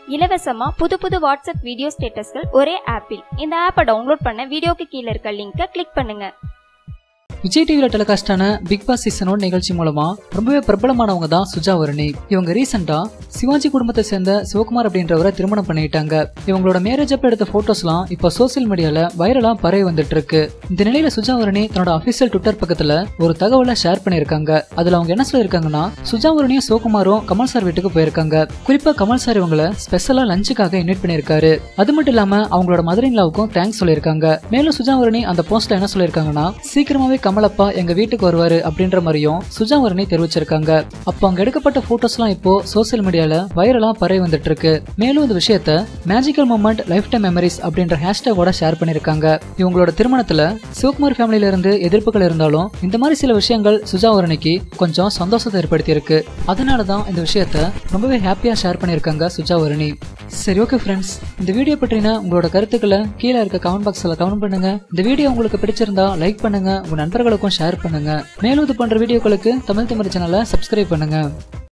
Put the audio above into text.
இலவசமா புது புது வாட்ஸ்அப் வீடியோ ஸ்டேட்டஸ்கள் ஒரே ஆப்பில். இந்த ஆப்பை டவுன்லோட் பண்ண வீடியோக்கு கீழே இருக்க லிங்கை கிளிக் பண்ணுங்க. விஜய் டிவில டெலிகாஸ்டான பிக் பாஸ் சீசன் 1 நிகழ்ச்சி மூலமா ரொம்பவே பிரபலமானவங்க தான் சுஜாவரணி. இவங்க ரீசெண்டா சிவாஜி குடும்பத்தை சேர்ந்த சிவகுமார் அப்படின்றவரை திருமணம் பண்ணிட்டாங்க. இவங்களோட மேரேஜ் அப்ப எடுத்த போட்டோஸ்லாம் இப்ப சோசியல் மீடியால வைரலா பரவி வந்துட்டு இருக்கு. இந்த நிலையில சுஜாவரணி தன்னோட அபிஷியல் ட்விட்டர் பக்கத்துல ஒரு தகவலை ஷேர் பண்ணிருக்காங்க. அதுல அவங்க என்ன சொல்லிருக்காங்கன்னா, சுஜாவரணியும் சிவகுமாரும் கமல் சார் வீட்டுக்கு போயிருக்காங்க. குறிப்பா கமல் சார் இவங்களை ஸ்பெஷலா லஞ்சுக்காக இன்வைட் பண்ணிருக்காரு. அது மட்டும் இல்லாம அவங்களோட மதர் இன் லாவுக்கும் தேங்க்ஸ் சொல்லிருக்காங்க. மேலும் சுஜாவரணி அந்த போஸ்ட்ல என்ன சொல்லிருக்காங்கன்னா, சீக்கிரமாவே கமலப்பா எங்க வீட்டுக்கு வருவாரு அப்படின்ற மாதிரியும் சுஜாவரணி தெரிவிச்சிருக்காங்க. அப்போ அங்க எடுக்கப்பட்ட போட்டோஸ்லாம் இப்போ சோசியல் மீடியால வைரலா பரவி வந்துட்டு இருக்கு. மேலும் இந்த விஷயத்த magical moment life time memories அப்படின்ற ஹேஷ்டேகோட ஷேர் பண்ணிருக்காங்க. இவங்களோட திருமணத்துல சிவகுமார் ஃபேமிலியில இருந்து எதிர்ப்புகள் இருந்தாலும் இந்த மாதிரி சில விஷயங்கள் சுஜாவரணிக்கு கொஞ்சம் சந்தோஷத்தை ஏற்படுத்தி இருக்கு. அதனாலதான் இந்த விஷயத்த ரொம்பவே ஹாப்பியா ஷேர் பண்ணிருக்காங்க சுஜாவரணி. சரி, ஓகே ஃப்ரெண்ட்ஸ், இந்த வீடியோ பற்றின உங்களோட கருத்துக்களை கீழே இருக்க கமெண்ட் பாக்ஸ்ல கமெண்ட் பண்ணுங்க. இந்த வீடியோ உங்களுக்கு பிடிச்சிருந்தா லைக் பண்ணுங்க, உங்க நண்பர்களுக்கும் ஷேர் பண்ணுங்க. மேலும் இது போன்ற வீடியோக்களுக்கு தமிழ் திமிரு சேனலை சப்ஸ்கிரைப் பண்ணுங்க.